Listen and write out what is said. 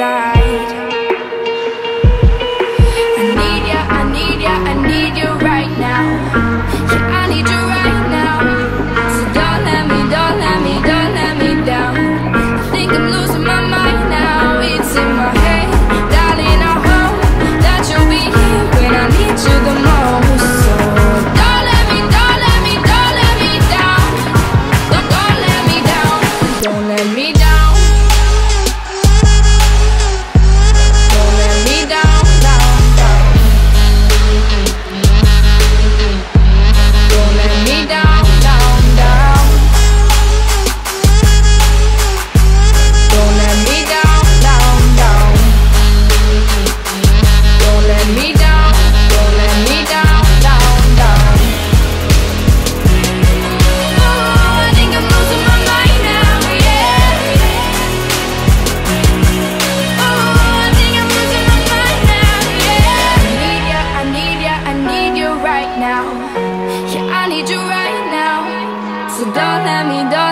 inside. I need ya, I need ya, I need you right now. Yeah, I need you right now. So don't let me, don't let me, don't let me down. I think I'm losing my mind now. It's in my head, darling, I hope that you'll be here when I need you the most. So don't let me, don't let me, don't let me down. Don't let me down. Don't let me down. Yeah, I need you right now. So don't let me,